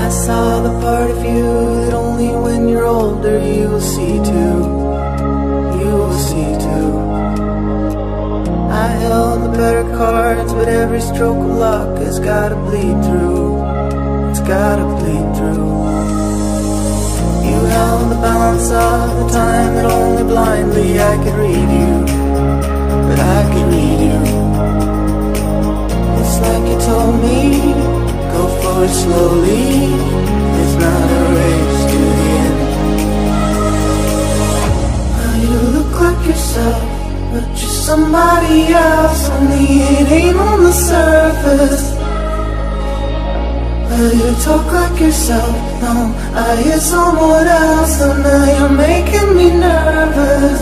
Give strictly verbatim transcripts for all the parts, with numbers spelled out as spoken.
I saw the part of you that only when you're older you will see too. You will see too. I held the better cards, but every stroke of luck has gotta bleed through. It's gotta bleed through. You held the balance of the time that only blindly I could read you, but I could read you. It's like you told me, go forward slowly, it's not a race to the end. Well, you look like yourself, but you're somebody else, only it ain't on the surface. Well, you talk like yourself, no, I hear someone else, and now you're making me nervous.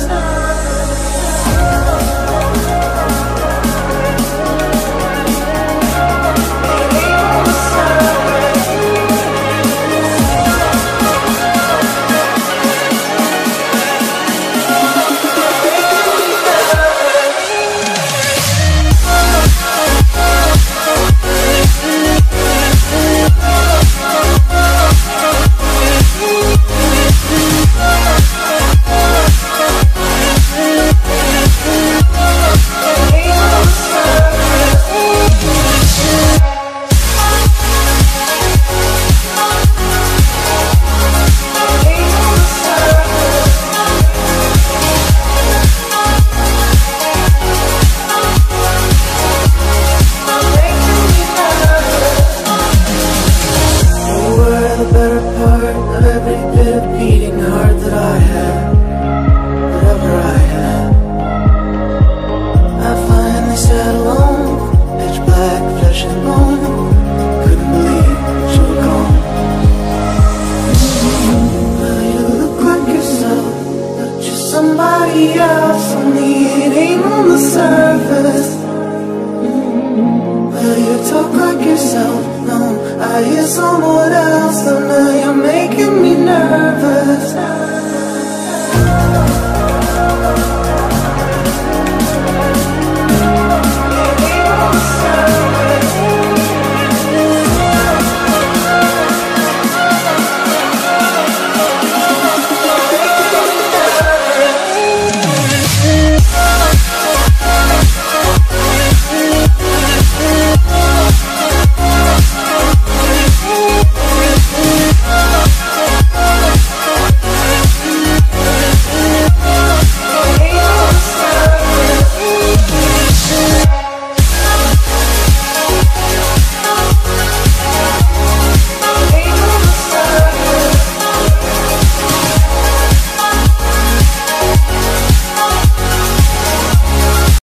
Somebody else, only it ain't on the surface. Well, you talk like yourself, no, I hear someone else, so now you're making me nervous.